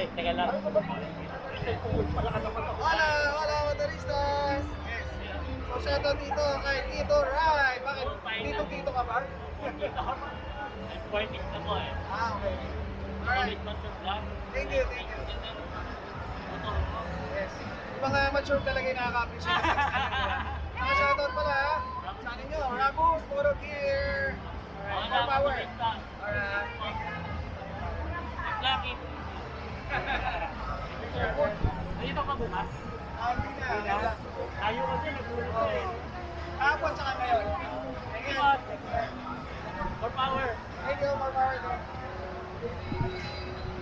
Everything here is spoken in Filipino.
Ay, teka lang. Hola motoristas! So shoutout dito kay Tito, right? Bakit? Tito ka ba? Quartic na mo eh. Okay. Alright. Thank you. Yes. Yung mga mature talaga yung nakaka-appreciate. Mga shoutout pala ha. Sa ninyo, Rabos, Moto here. Alright, more power. Alright. Lucky. Dito ka bukas? Hindi na. Ayaw kasi nagulog ka eh. Kahapon saka ngayon. Thank you. More power. Thank you, more power.